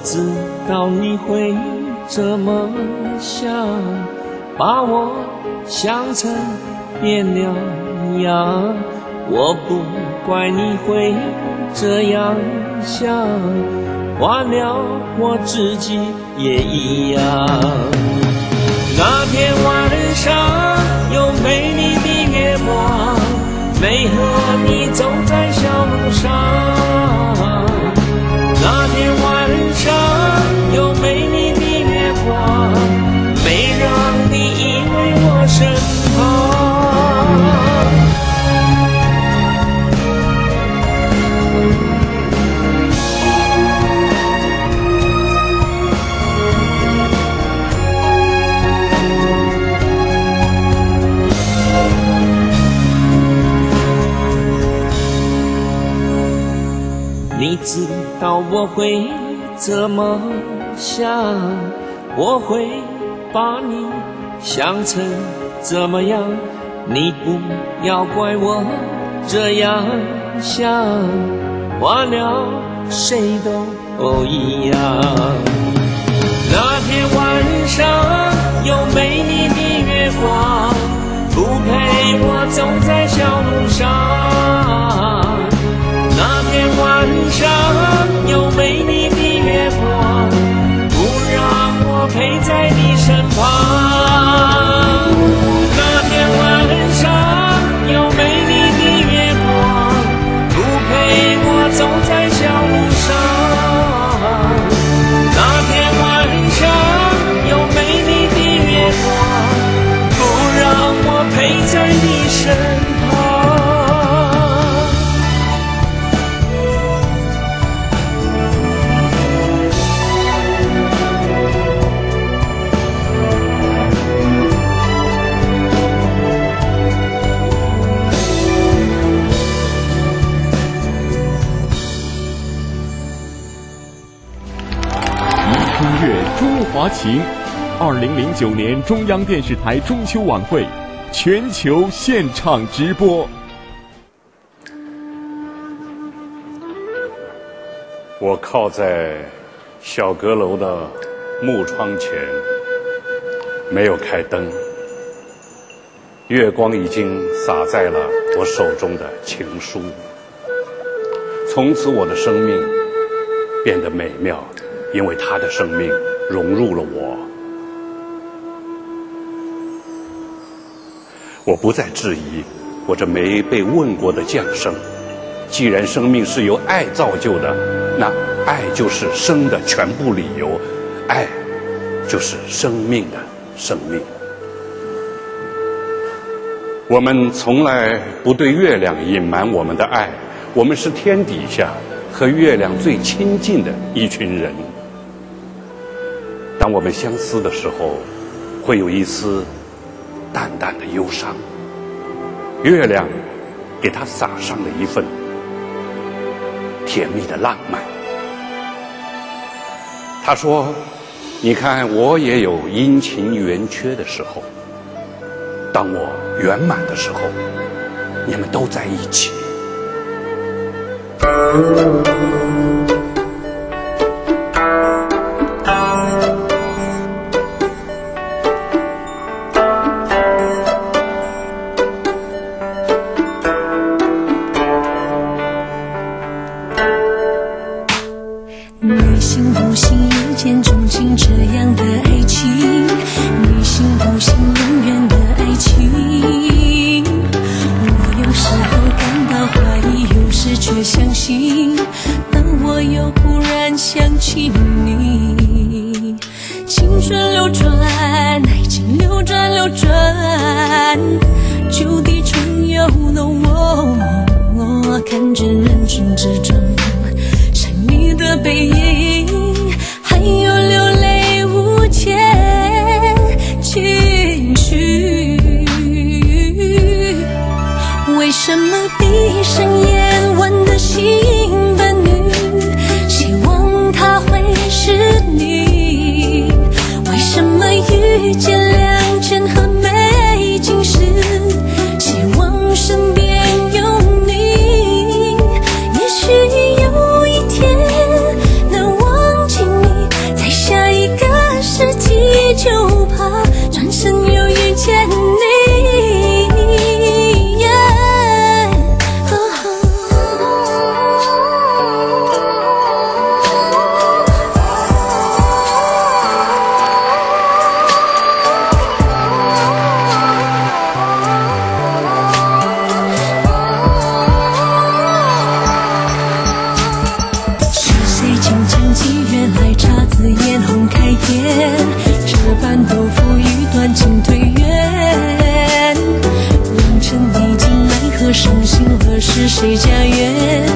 知道你会这么想，把我想成变了样。我不怪你会这样想，换了我自己也一样。那天晚上有美丽的月光，没和你走在小路上。那天晚上有美丽的月光，没让你依偎我身旁。你知道我会怎么想，我会把你想成怎么样，你不要怪我这样想，换了谁都一样。那天晚上有美丽的月光，不陪我走在小路上。那天晚上有美丽的月光，不让我陪在你身旁。那天晚上有美丽的月光，不陪我走在小路上。那天晚上有美丽的月光，不让我陪在你身旁。 中华情，2009年中央电视台中秋晚会全球现场直播。 我靠在小阁楼的木窗前，没有开灯，月光已经洒在了我手中的情书。从此我的生命变得美妙，因为他的生命融入了我。我不再质疑我这没被问过的降生。既然生命是由爱造就的，那爱就是生的全部理由，爱就是生命的生命。我们从来不对月亮隐瞒我们的爱，我们是天底下和月亮最亲近的一群人。当我们相思的时候，会有一丝淡淡的忧伤，月亮给它洒上了一份甜蜜的浪漫。他说，你看我也有阴晴圆缺的时候，当我圆满的时候，你们都在一起。 你信不信一见钟情这样的爱情？你信不信永远的爱情？我有时候感到怀疑，有时却相信。当我又忽然想起你，青春流转，爱情流转流转，旧地重游弄我看着人群之中你的背影，还有流泪无解情绪。为什么闭上眼玩的心伴侣，希望他会是你？为什么遇见良辰和美景时，希望身边有你？也许有一天能忘记你， 是谁家园？